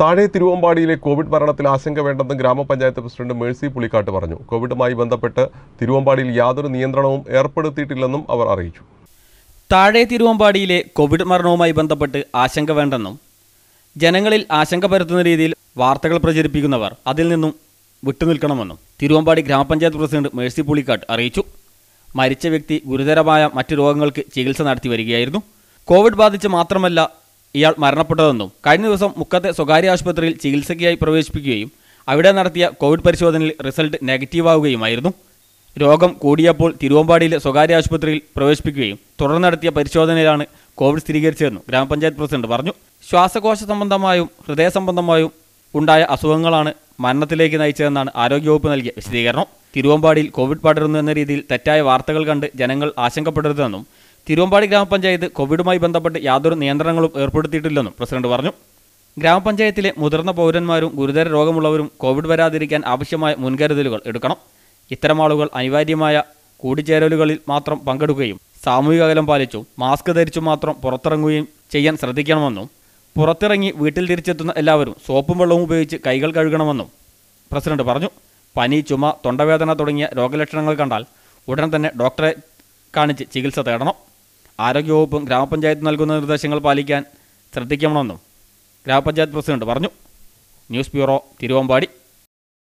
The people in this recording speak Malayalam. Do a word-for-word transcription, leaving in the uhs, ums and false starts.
താഴെ തിരുവമ്പാടിയിലെ കോവിഡ് മരണത്തിൽ ആശങ്ക വേണ്ടെന്ന് ഗ്രാമപഞ്ചായത്ത് പ്രസിഡന്റ് മേഴ്സി പുളിക്കാട്ട് പറഞ്ഞു. കോവിഡുമായി ബന്ധപ്പെട്ട് തിരുവമ്പാടിയിൽ യാതൊരു നിയന്ത്രണവും ഏർപ്പെടുത്തിയിട്ടില്ലെന്നും അവർ അറിയിച്ചു. താഴെ തിരുവമ്പാടിയിലെ കോവിഡ് മരണവുമായി ബന്ധപ്പെട്ട് ആശങ്ക വേണ്ടെന്നും ജനങ്ങളിൽ ആശങ്ക പരത്തുന്ന രീതിയിൽ വാർത്തകൾ പ്രചരിപ്പിക്കുന്നവർ അതിൽ നിന്നും വിട്ടുനിൽക്കണമെന്നും തിരുവമ്പാടി ഗ്രാമപഞ്ചായത്ത് പ്രസിഡന്റ് മേഴ്സി പുളിക്കാട്ട് അറിയിച്ചു. മരിച്ച വ്യക്തി ഗുരുതരമായ മറ്റു രോഗങ്ങൾക്ക് ചികിത്സ നടത്തി വരികയായിരുന്നു. കോവിഡ് ബാധിച്ച് മാത്രമല്ല ഇയാൾ മരണപ്പെട്ടതെന്നും കഴിഞ്ഞ ദിവസം മുക്കത്തെ സ്വകാര്യ ആശുപത്രിയിൽ ചികിത്സയ്ക്കായി പ്രവേശിപ്പിക്കുകയും അവിടെ നടത്തിയ കോവിഡ് പരിശോധനയിൽ റിസൾട്ട് നെഗറ്റീവാവുകയുമായിരുന്നു. രോഗം കൂടിയപ്പോൾ തിരുവമ്പാടിയിലെ സ്വകാര്യ ആശുപത്രിയിൽ പ്രവേശിപ്പിക്കുകയും തുടർന്ന് നടത്തിയ പരിശോധനയിലാണ് കോവിഡ് സ്ഥിരീകരിച്ചതെന്നും ഗ്രാമപഞ്ചായത്ത് പ്രസിഡന്റ് പറഞ്ഞു. ശ്വാസകോശ സംബന്ധമായും ഹൃദയ സംബന്ധമായും ഉണ്ടായ അസുഖങ്ങളാണ് മരണത്തിലേക്ക് നയിച്ചതെന്നാണ് ആരോഗ്യവകുപ്പ് നൽകിയ വിശദീകരണം. തിരുവമ്പാടിയിൽ കോവിഡ് പടരുന്നു എന്ന രീതിയിൽ തെറ്റായ വാർത്തകൾ കണ്ട് ജനങ്ങൾ ആശങ്കപ്പെടരുതെന്നും തിരുവമ്പാടി ഗ്രാമപഞ്ചായത്ത് കോവിഡുമായി ബന്ധപ്പെട്ട് യാതൊരു നിയന്ത്രണങ്ങളും ഏർപ്പെടുത്തിയിട്ടില്ലെന്നും പ്രസിഡന്റ് പറഞ്ഞു. ഗ്രാമപഞ്ചായത്തിലെ മുതിർന്ന പൗരന്മാരും ഗുരുതര രോഗമുള്ളവരും കോവിഡ് വരാതിരിക്കാൻ ആവശ്യമായ മുൻകരുതലുകൾ എടുക്കണം. ഇത്തരം ആളുകൾ അനിവാര്യമായ കൂടിച്ചേരലുകളിൽ മാത്രം പങ്കെടുക്കുകയും സാമൂഹിക അകലം പാലിച്ചും മാസ്ക് ധരിച്ചും മാത്രം പുറത്തിറങ്ങുകയും ചെയ്യാൻ ശ്രദ്ധിക്കണമെന്നും പുറത്തിറങ്ങി വീട്ടിൽ തിരിച്ചെത്തുന്ന എല്ലാവരും സോപ്പും വെള്ളവും ഉപയോഗിച്ച് കൈകൾ കഴുകണമെന്നും പ്രസിഡന്റ് പറഞ്ഞു. പനി, ചുമ, തൊണ്ടവേദന തുടങ്ങിയ രോഗലക്ഷണങ്ങൾ കണ്ടാൽ ഉടൻ തന്നെ ഡോക്ടറെ കാണിച്ച് ചികിത്സ തേടണം. ആരോഗ്യവകുപ്പും ഗ്രാമപഞ്ചായത്ത് നൽകുന്ന നിർദ്ദേശങ്ങൾ പാലിക്കാൻ ശ്രദ്ധിക്കണമെന്നും ഗ്രാമപഞ്ചായത്ത് പ്രസിഡന്റ് പറഞ്ഞു. News bureau, Thiruvambady.